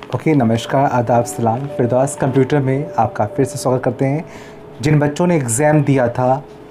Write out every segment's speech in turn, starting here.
Okay, नमस्कार, आदाब, सलाम। फिरदौस कंप्यूटर में आपका फिर से स्वागत करते हैं। जिन बच्चों ने एग्ज़ाम दिया था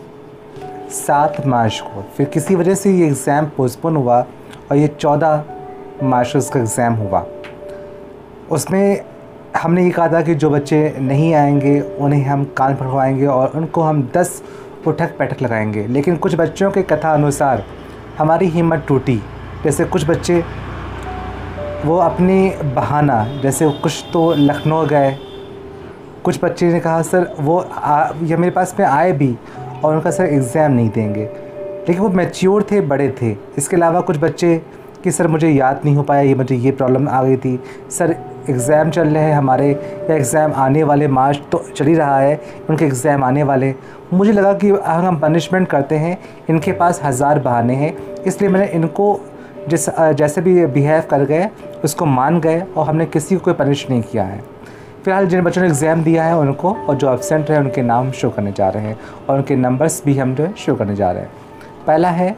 7 मार्च को, फिर किसी वजह से ये एग्ज़ाम पोस्टपोन हुआ और ये 14 मार्च को इसका एग्ज़ाम हुआ। उसमें हमने ये कहा था कि जो बच्चे नहीं आएंगे उन्हें हम कान पकड़वाएंगे और उनको हम 10 उठक बैठक लगाएंगे। लेकिन कुछ बच्चों के कथा अनुसार हमारी हिम्मत टूटी। जैसे कुछ बच्चे वो अपने बहाना, जैसे कुछ तो लखनऊ गए, कुछ बच्चे ने कहा सर ये मेरे पास में आए भी और उनका सर एग्ज़ाम नहीं देंगे, लेकिन वो मैच्योर थे, बड़े थे। इसके अलावा कुछ बच्चे कि सर मुझे याद नहीं हो पाया, मुझे ये प्रॉब्लम आ गई थी, सर एग्ज़ाम चल रहे हैं हमारे, या एग्ज़ाम आने वाले, मार्च तो चल ही रहा है, उनके एग्ज़ाम आने वाले। मुझे लगा कि अगर हम पनिशमेंट करते हैं, इनके पास 1000 बहाने हैं, इसलिए मैंने इनको जैसे भी बिहेव कर गए उसको मान गए और हमने किसी को कोई पनिश नहीं किया है। फ़िलहाल जिन बच्चों ने एग्ज़ाम दिया है उनको, और जो एब्सेंट रहे उनके नाम शो करने जा रहे हैं और उनके नंबर्स भी हम जो है शो करने जा रहे हैं। पहला है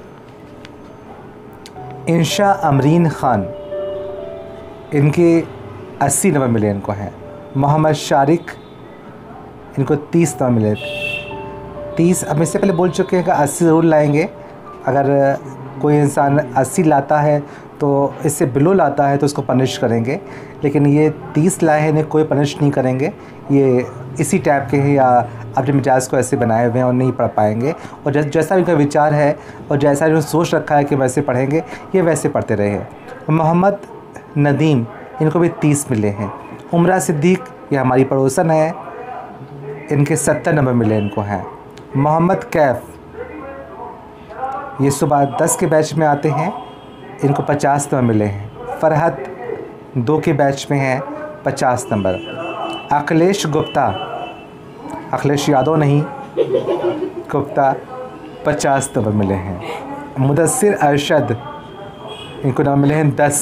इंशा अमरीन ख़ान, इनके 80 नंबर मिले इनको हैं। मोहम्मद शारिक, इनको 30 नंबर मिले। 30 अब इससे पहले बोल चुके हैं कि 80 ज़रूर लाएंगे। अगर कोई इंसान 80 लाता है तो इससे बिलो लाता है तो उसको पनिश करेंगे, लेकिन ये 30 लाए हैं, इन्हें कोई पनिश नहीं करेंगे। ये इसी टाइप के हैं या अपने मिजाज को ऐसे बनाए हुए हैं और नहीं पढ़ पाएंगे, और जैसा इनका विचार है और जैसा इन्होंने सोच रखा है कि वैसे पढ़ेंगे, ये वैसे पढ़ते रहे हैं। मोहम्मद नदीम, इनको भी 30 मिले हैं। उमरा सिद्दीक, ये हमारी पड़ोसन है, इनके 70 नंबर मिले इनको हैं। मोहम्मद कैफ़, ये सुबह 10 के बैच में आते हैं, इनको 50 नंबर मिले हैं। फ़रहत 2 के बैच में हैं, 50 नंबर। अखिलेश गुप्ता, अखिलेश यादव नहीं, गुप्ता, 50 नंबर मिले हैं। मुदस्सिर अरशद, इनको नंबर मिले हैं 10।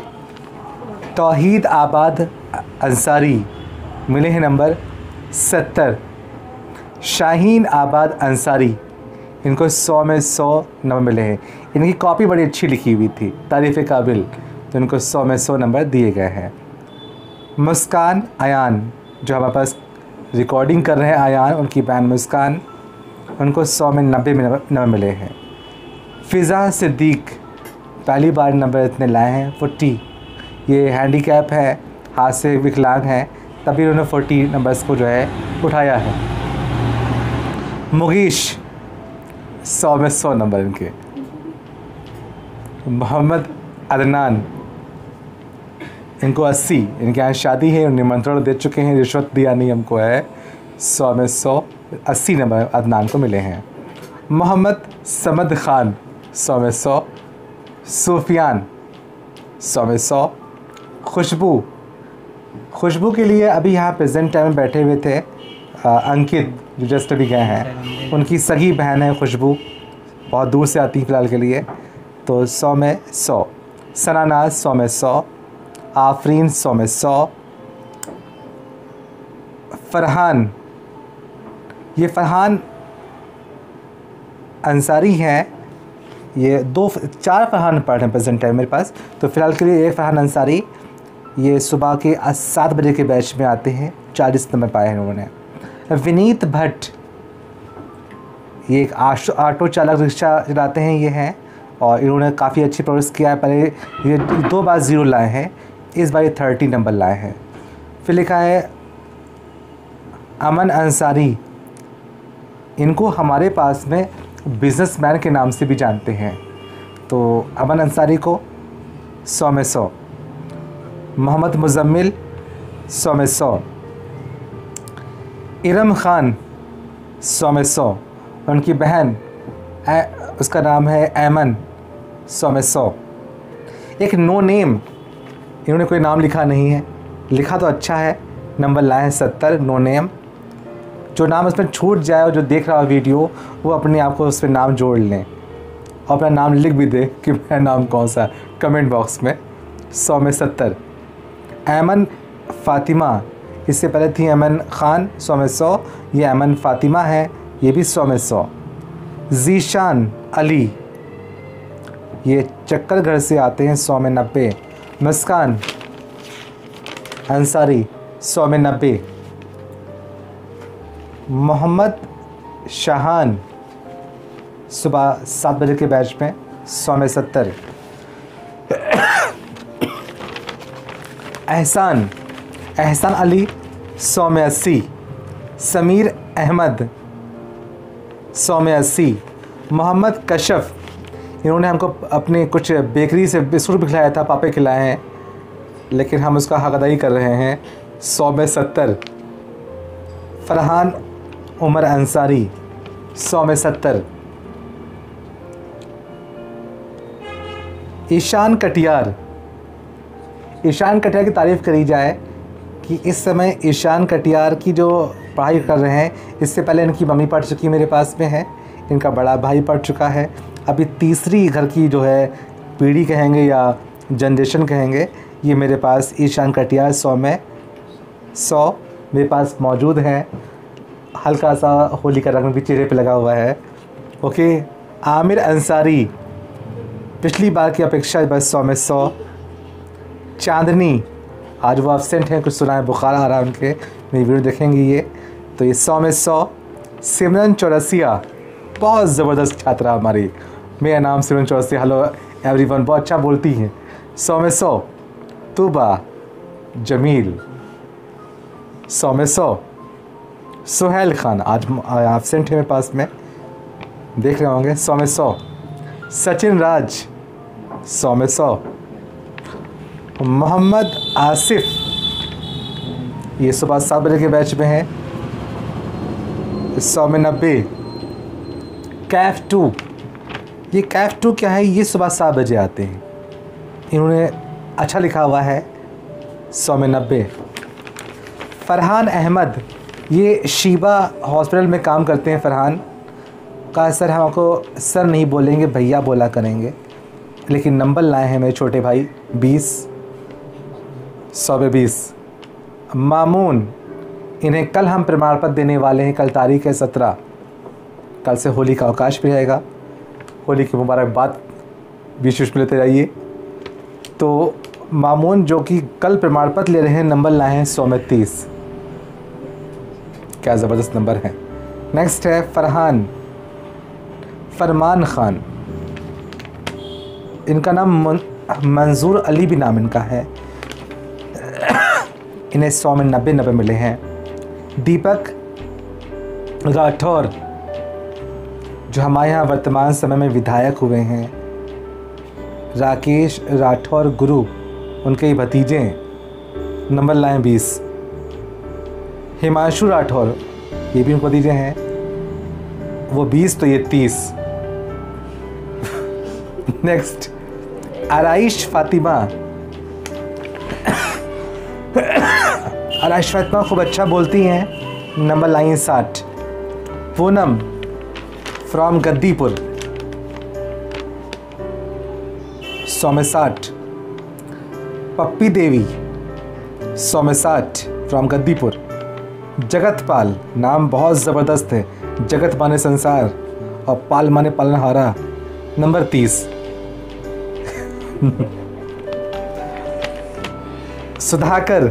तौहीद आबाद अंसारी, मिले हैं नंबर 70। शाहीन आबाद अंसारी, इनको 100 में 100 नंबर मिले हैं। इनकी कॉपी बड़ी अच्छी लिखी हुई थी, तारीफ़ काबिल, तो इनको 100 में 100 नंबर दिए गए हैं। मुस्कान अयान, जो हमारे पास रिकॉर्डिंग कर रहे हैं अयान, उनकी बहन मुस्कान, उनको 100 में 90 नंबर मिले हैं। फ़िज़ा सिद्दीक, पहली बार नंबर इतने लाए हैं, 40। ये हैंडीकैप है, हाथ से विकलांग हैं, तभी उन्होंने 40 नंबर्स को जो है उठाया है। मुगीश, 100 में 100 नंबर इनके। मोहम्मद अदनान, इनको 80, इनके यहाँ शादी है, निमंत्रण दे चुके हैं, रिश्वत दिया नहीं हमको है। 100 में 100, 80 नंबर अदनान को मिले हैं। मोहम्मद समद ख़ान, 100 में 100। सूफियान, 100 में 100। खुशबू के लिए अभी यहाँ प्रेजेंट टाइम में बैठे हुए थे अंकित, जो जस्ट अभी गए हैं, उनकी सगी बहन है खुशबू, बहुत दूर से आती है फ़िलहाल के लिए, तो 100 में 100। सनानाज 100 में 100। आफरीन 100 में 100। फ़रहान, ये फ़रहान अंसारी हैं, ये 4 फ़रहान पढ़ रहे हैं प्रेजेंट टाइम मेरे पास, तो फ़िलहाल के लिए एक फ़रहान अंसारी, ये सुबह के 7 बजे के बैच में आते हैं, 40 नंबर पाए हैं उन्होंने। विनीत भट्ट, ये एक ऑटो चालक, रिक्शा चलाते हैं ये हैं, और इन्होंने काफ़ी अच्छी प्रोग्रेस किया है। पहले ये 2 बार 0 लाए हैं, इस बार ये 30 नंबर लाए हैं। फिर लिखा है अमन अंसारी, इनको हमारे पास में बिजनेसमैन के नाम से भी जानते हैं, तो अमन अंसारी को 100 में 100। मोहम्मद मुजम्मिल, 100 में 100। इरम ख़ान, 100 में 100। उनकी बहन उसका नाम है ऐमन, 100 में 100। एक नो नेम, इन्होंने कोई नाम लिखा नहीं है, लिखा तो अच्छा है, नंबर लाए हैं 70। नो नेम, जो नाम उसमें छूट जाए और जो देख रहा हो वीडियो, वो अपने आप को उस पर नाम जोड़ लें और अपना नाम लिख भी दे कि मेरा नाम कौन सा, कमेंट बॉक्स में। 100 में 70। ऐमन फ़ातिमा, इससे पहले थी ऐमन ख़ान, 100 में 100। ये ऐमन फ़ातिमा है, ये भी 100 में 100। ज़ीशान अली, ये चक्कर घर से आते हैं, 100 में 90। मुस्कान अंसारी 100 में 90। मोहम्मद शाहान सुबह 7 बजे के बैच में 100 में 70। एहसान अली 100 में 80। समीर अहमद 100 में 80। मोहम्मद कशफ, इन्होंने हमको अपने कुछ बेकरी से बिस्कुट भी खिलाया था, पापे खिलाए हैं, लेकिन हम उसका हक अदा ही कर रहे हैं। 100 में 70। फरहान उमर अंसारी 100 में 70। ईशान कटियार की तारीफ़ करी जाए कि इस समय ईशान कटियार की जो पढ़ाई कर रहे हैं, इससे पहले इनकी मम्मी पढ़ चुकी मेरे पास में है, इनका बड़ा भाई पढ़ चुका है। अभी तीसरी घर की जो है पीढ़ी कहेंगे या जनरेशन कहेंगे, ये मेरे पास ईशान कटियार 100 में 100 मेरे पास मौजूद हैं। हल्का सा होली का रंग भी चेहरे पे लगा हुआ है। ओके। आमिर अंसारी पिछली बार की अपेक्षा बस 100 में 100। चांदनी आज वो एब्सेंट हैं, कुछ सुना है, बुखार आ रहा है उनके, मेरी वीडियो देखेंगे ये, तो ये 100 में 100। सिमरन चौरसिया बहुत ज़बरदस्त छात्रा हमारी, मेरा नाम सिमरन चौरसिया, हेलो एवरीवन, बहुत अच्छा बोलती हैं। 100 में 100। तूबा जमील 100 में 100। सुहेल खान आज एब्सेंट है मेरे पास में, देख रहे होंगे, 100 में 100। सचिन राज 100 में 100। मोहम्मद आसिफ ये सुबह 7 बजे के बैच में है, 100 में 90। कैफ 2, ये कैफ 2 क्या है, ये सुबह 7 बजे आते हैं, इन्होंने अच्छा लिखा हुआ है, 100 में 90। फरहान अहमद ये शीबा हॉस्पिटल में काम करते हैं। फरहान का सर हम आपको सर नहीं बोलेंगे, भैया बोला करेंगे, लेकिन नंबर लाए हैं मेरे छोटे भाई 20, 100 में 20। मामून इन्हें कल हम प्रमाण पत्र देने वाले हैं, कल तारीख है 17, कल से होली का अवकाश भी रहेगा, होली की मुबारकबाद विशेष मिलते रहिए। तो मामून जो कि कल प्रमाण पत्र ले रहे हैं, नंबर लाए हैं 100 में 30, क्या ज़बरदस्त नंबर है। नेक्स्ट है फरमान खान, इनका नाम मंजूर अली भी नाम इनका है, इन्हें 100 में 90 मिले हैं। दीपक राठौर जो हमारे यहाँ वर्तमान समय में विधायक हुए हैं, राकेश राठौर गुरु उनके ही भतीजे हैं, नंबर लाए 20। हिमांशु राठौर ये भी उनके भतीजे हैं, वो 20 तो ये 30। नेक्स्ट आराइश फातिमा खूब अच्छा बोलती हैं, number line 60। Poonam from Gaddipur 100 में 60। पप्पी देवी 100 में 60 फ्रॉम गद्दीपुर। जगतपाल नाम बहुत ज़बरदस्त है, जगत माने संसार और पाल माने पालनहारा, नंबर 30। सुधाकर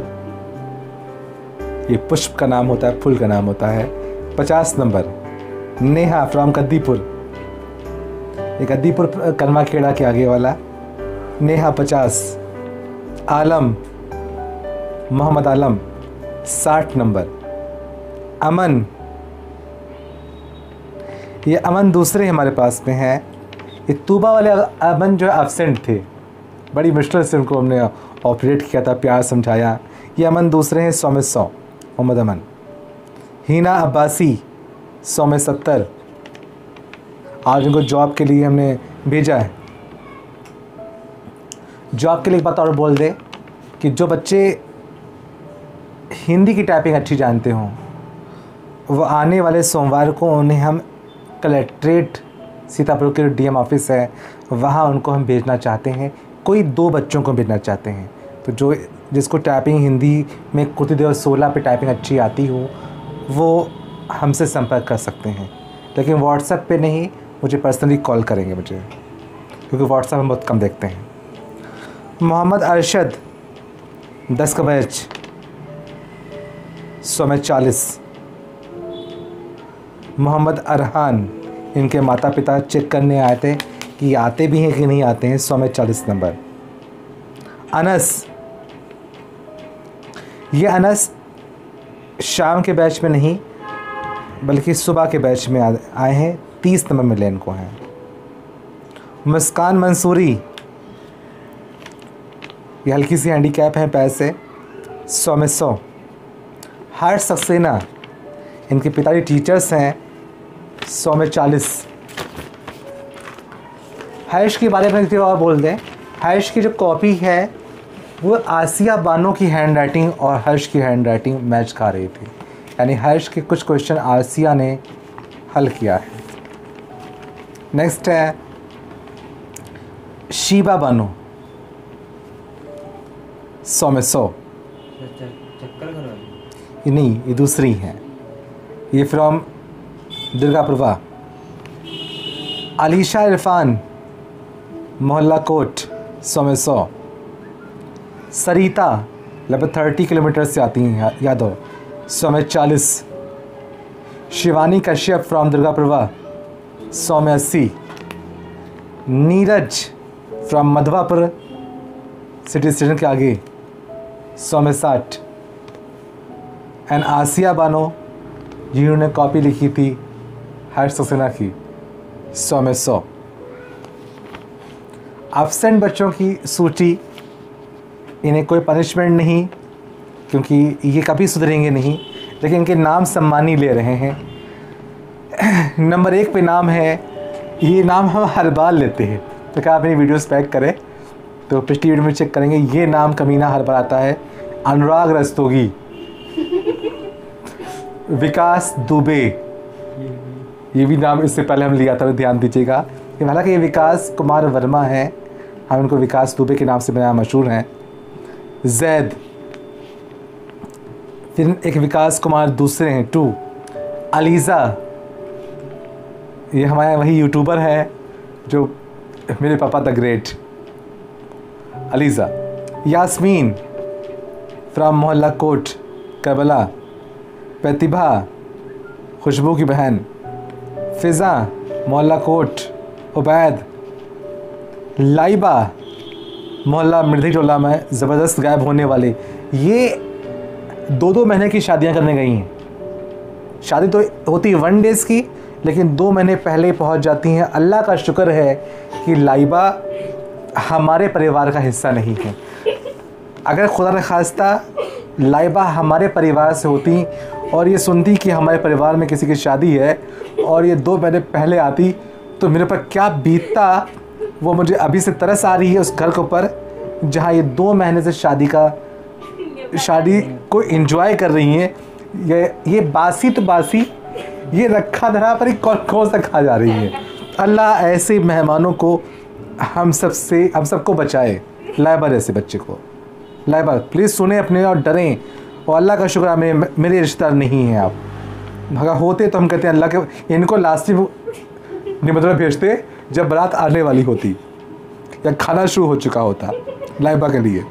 ये पुष्प का नाम होता है, फूल का नाम होता है, 50 नंबर। नेहा फ्रॉम गद्दीपुर, ये गद्दीपुर कलमा खेड़ा के आगे वाला, नेहा 50। आलम मोहम्मद आलम 60 नंबर। अमन ये अमन दूसरे हमारे पास में है, ये तूबा वाले अमन जो है एब्सेंट थे, बड़ी मुश्किल से उनको हमने ऑपरेट किया था, प्यार समझाया। ये अमन दूसरे हैं 100 में 100, मोहम्मद अमन। हीना अब्बासी 100 में 70, आज इनको जॉब के लिए हमने भेजा है। जॉब के लिए एक बात और बोल दे कि जो बच्चे हिंदी की टाइपिंग अच्छी जानते हों, वो आने वाले सोमवार को उन्हें हम कलेक्ट्रेट सीतापुर के डीएम ऑफिस है, वहाँ उनको हम भेजना चाहते हैं। कोई 2 बच्चों को भेजना चाहते हैं, तो जो जिसको टाइपिंग हिंदी में कुर्ती 2016 पे टाइपिंग अच्छी आती हो, वो हमसे संपर्क कर सकते हैं, लेकिन व्हाट्सएप पे नहीं, मुझे पर्सनली कॉल करेंगे मुझे, क्योंकि व्हाट्सएप हम बहुत कम देखते हैं। मोहम्मद अरशद 10 का बैच 100 में 40। मोहम्मद अरहान, इनके माता पिता चेक करने आए थे कि आते भी हैं कि नहीं आते हैं, 100 में 40 नंबर। अनस, ये अनस शाम के बैच में नहीं बल्कि सुबह के बैच में आए हैं, 30 नंबर मिले इनको हैं। मुस्कान मंसूरी, ये हल्की सी हैंडीकैप हैं पैर से, 100 में 100। हर्ष सक्सेना, इनके पिताजी टीचर्स हैं, 100 में 40। हर्ष के बारे में और बोल दें, हर्ष की जो कॉपी है वो आसिया बानो की हैंड राइटिंग और हर्ष की हैंड राइटिंग मैच खा रही थी, यानी हर्ष के कुछ क्वेश्चन आसिया ने हल किया है। नेक्स्ट है शीबा बानो, 100 में 100। ये नहीं, ये दूसरी हैं, ये फ्रॉम दुर्गापुरवा। अलीशा इरफान, मोहल्ला कोट, 100 में 100। सरिता लगभग 30 किलोमीटर से आती हैं यादव, 100 में 40। शिवानी कश्यप फ्रॉम दुर्गापुरवा, 100 में 80। Neeraj from Madhwapur city station के आगे, 100 में 60। एंड आसिया बानो, जिन्होंने कॉपी लिखी थी हर्ष सक्सेना की, 100 में 100। एब्सेंट बच्चों की सूची, इन्हें कोई पनिशमेंट नहीं क्योंकि ये कभी सुधरेंगे नहीं, लेकिन इनके नाम सम्मानी ले रहे हैं। नंबर 1 पे नाम है, ये नाम हम हर बार लेते हैं, तो क्या आप मेरी वीडियोस पैक करें तो पिछली वीडियो में चेक करेंगे, ये नाम कमीना हर बार आता है, अनुराग रस्तोगी। विकास दुबे, ये भी नाम इससे पहले हम लिया था, ध्यान दीजिएगा। हालांकि ये विकास कुमार वर्मा है, हम इनको विकास दुबे के नाम से बना मशहूर हैं। जैद, फिर एक विकास कुमार दूसरे हैं 2। अलीज़ा, ये हमारे वही यूट्यूबर है जो मेरे पापा the great, Aliza. Yasmin from Mohalla Kot Karbala. Pratibha, Khushboo की बहन। फ़िज़ा, मोहल्ला कोट उबैद। लाइबा, मोहल्ला मृधी टोला में ज़बरदस्त गायब होने वाले, ये 2-2 महीने की शादियां करने गई हैं। शादी तो होती है 1 डेज़ की, लेकिन 2 महीने पहले पहुंच जाती हैं। अल्लाह का शुक्र है कि लाइबा हमारे परिवार का हिस्सा नहीं है। अगर खुदा न खास्ता लाइबा हमारे परिवार से होती और ये सुनती कि हमारे परिवार में किसी की शादी है और ये 2 महीने पहले आती, तो मेरे पर क्या बीतता, वो मुझे अभी से तरस आ रही है उस घर के ऊपर जहाँ ये 2 महीने से शादी को एंजॉय कर रही हैं। ये बासी तो बासी, ये रखा धरा पर ही कौन सा खा जा रही है। अल्लाह ऐसे मेहमानों को हम सबको बचाए, लाइबा जैसे बच्चे को। लाइबा प्लीज़ सुने अपने और डरें, और अल्लाह का शुक्र है मेरे रिश्तेदार नहीं हैं आप, अगर होते तो हम कहते हैं अल्लाह के, इनको लास्ट निमंत्रण भेजते जब बारात आने वाली होती या खाना शुरू हो चुका होता लाइबा के लिए।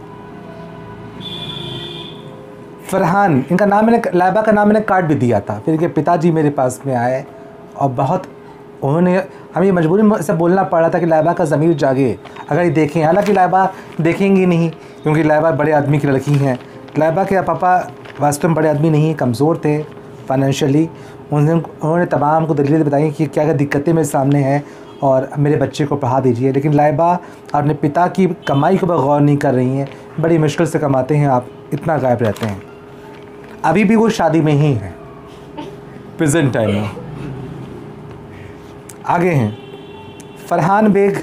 फरहान, इनका नाम लाइबा का नाम मैंने काट भी दिया था, फिर इनके पिताजी मेरे पास में आए और बहुत उन्होंने हमें मजबूरी से बोलना पड़ा था कि लाइबा का ज़मीर जागे, अगर ये देखें। हालांकि लाइबा देखेंगी नहीं क्योंकि लाइबा बड़े आदमी की लड़की हैं। लाइबा के पापा वास्तव में बड़े आदमी नहीं, कमज़ोर थे फाइनेंशियली। उन्होंने तमाम को दलीलें बताई कि क्या क्या दिक्कतें मेरे सामने हैं और मेरे बच्चे को पढ़ा दीजिए, लेकिन लाइबा अपने पिता की कमाई के ऊपर गौर नहीं कर रही हैं। बड़ी मुश्किल से कमाते हैं, आप इतना गायब रहते हैं। अभी भी वो शादी में ही हैं प्रेजेंट टाइम में। आगे हैं फरहान बेग,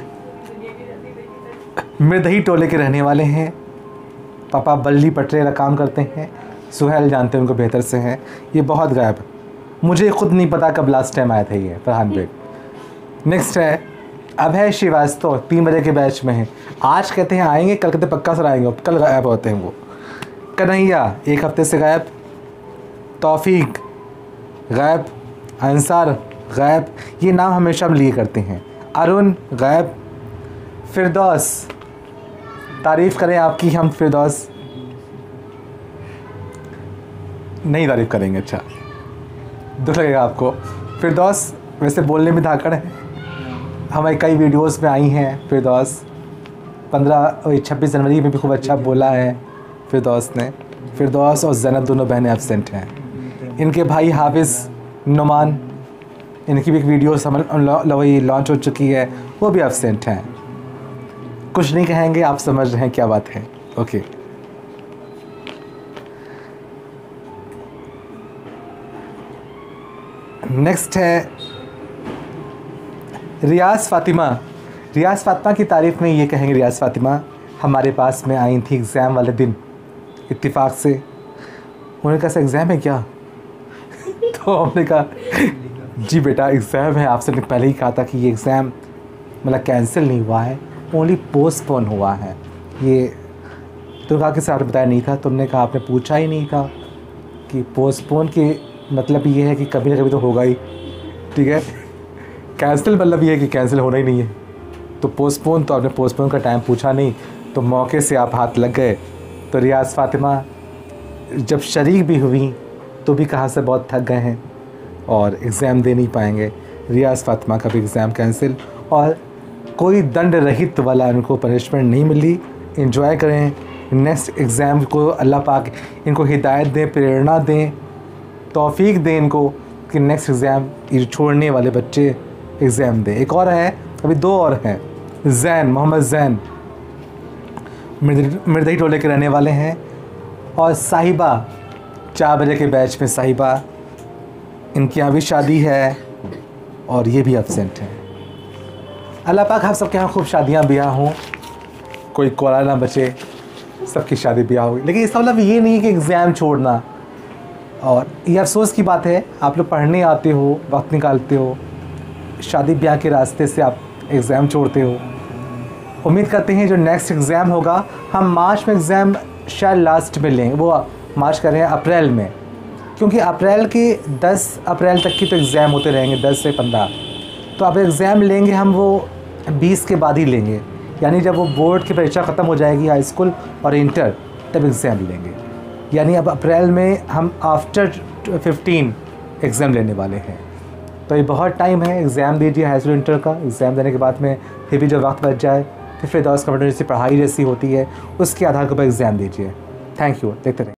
मृदही टोले के रहने वाले हैं। पापा बल्ली पटरे का काम करते हैं, सुहेल जानते हैं उनको बेहतर से हैं। ये बहुत गायब, मुझे ख़ुद नहीं पता कब लास्ट टाइम आए थे ये फरहान बेग। नेक्स्ट है अभय श्रीवास्तव, 3 बजे के बैच में हैं। आज कहते हैं आएंगे, कल कहते पक्का सर आएंगे, कल गायब होते हैं वो। कन्हैया 1 हफ्ते से गायब। तौफीक गायब। अंसार गायब, ये नाम हमेशा हम लिए करते हैं। अरुण गायब। फिरदौस, तारीफ़ करें आपकी हम फिरदौस। नहीं तारीफ़ करेंगे, अच्छा दुख लगेगा आपको। फिरदौस वैसे बोलने में धाकड़ है, हमारी कई वीडियोस में आई हैं फिरदौस। 26 जनवरी में भी खूब अच्छा बोला है फिरदौस ने। फिरदौस और ज़ैनब दोनों बहनें एब्सेंट हैं। इनके भाई हाफिज़ नुमान, इनकी भी एक वीडियो वही लॉन्च हो चुकी है, वो भी एब्सेंट हैं। कुछ नहीं कहेंगे, आप समझ रहे हैं क्या बात है। ओके, नेक्स्ट है रियाज़ फ़ातिमा। रियाज़ फ़ातिमा की तारीफ़ में ये कहेंगे, रियाज़ फ़ातिमा हमारे पास में आई थी एग्ज़ाम वाले दिन इत्तेफाक से। उन्होंने कहा एग्ज़ाम है क्या? तो हमने कहा जी बेटा एग्ज़ाम है, आपसे पहले ही कहा था कि ये एग्ज़ाम मतलब कैंसिल नहीं हुआ है, ओनली पोस्टपोन हुआ है। ये तो कहा कि सर बताया नहीं था। तुमने कहा आपने पूछा ही नहीं था कि पोस्टपोन के मतलब ये है कि कभी ना कभी तो होगा ही, ठीक है। कैंसिल मतलब ये है कि कैंसिल होना ही नहीं है। तो पोस्टपोन, तो आपने पोस्टपोन का टाइम पूछा नहीं, तो मौके से आप हाथ लग गए। तो रियाज़ फ़ातिमा जब शरीक भी हुई तो भी कहाँ से बहुत थक गए हैं और एग्ज़ाम दे नहीं पाएंगे। रियाज़ फ़ातिमा का भी एग्ज़ाम कैंसिल, और कोई दंड रहित वाला उनको पनिशमेंट नहीं मिली। एंजॉय करें नेक्स्ट एग्ज़ाम को, अल्लाह पाक इनको हिदायत दें, प्रेरणा दें, तौफीक दें इनको कि नेक्स्ट एग्ज़ाम ये छोड़ने वाले बच्चे एग्ज़ाम दें। एक और है, अभी 2 और हैं। ज़ैन, मोहम्मद ज़ैन मिर्दई टोले के रहने वाले हैं, और साहिबा 4 बजे के बैच में साहिबा, इनकी यहाँ भी शादी है और ये भी एब्सेंट हैं। अल्लाह पाक हम सबके यहाँ खूब शादियाँ ब्याह हों, कोई कोरा ना बचे, सबकी शादी ब्याह हो। लेकिन इसका मतलब ये नहीं है कि एग्ज़ाम छोड़ना। और ये अफसोस की बात है, आप लोग पढ़ने आते हो, वक्त निकालते हो, शादी ब्याह के रास्ते से आप एग्ज़ाम छोड़ते हो। उम्मीद करते हैं जो नेक्स्ट एग्ज़ाम होगा, हम मार्च में एग्ज़ाम शायद लास्ट में लेंगे, वो मार्च कर रहे हैं अप्रैल में, क्योंकि अप्रैल के 10 अप्रैल तक की तो एग्ज़ाम होते रहेंगे, 10 से 15। तो अब एग्ज़ाम लेंगे हम वो 20 के बाद ही लेंगे, यानी जब वो बोर्ड की परीक्षा ख़त्म हो जाएगी हाई स्कूल और इंटर, तब एग्ज़ाम लेंगे। यानी अब अप्रैल में हम आफ्टर 15 एग्ज़ाम लेने वाले हैं। तो ये बहुत टाइम है, एग्ज़ाम दीजिए हाई स्कूल इंटर का। एग्ज़ाम देने के बाद में फिर भी जो वक्त बच जाए, फिर फिरदौस कंप्यूटर जैसी पढ़ाई जैसी होती है उसके आधार के ऊपर एग्ज़ाम दीजिए। थैंक यू, देखते रहें।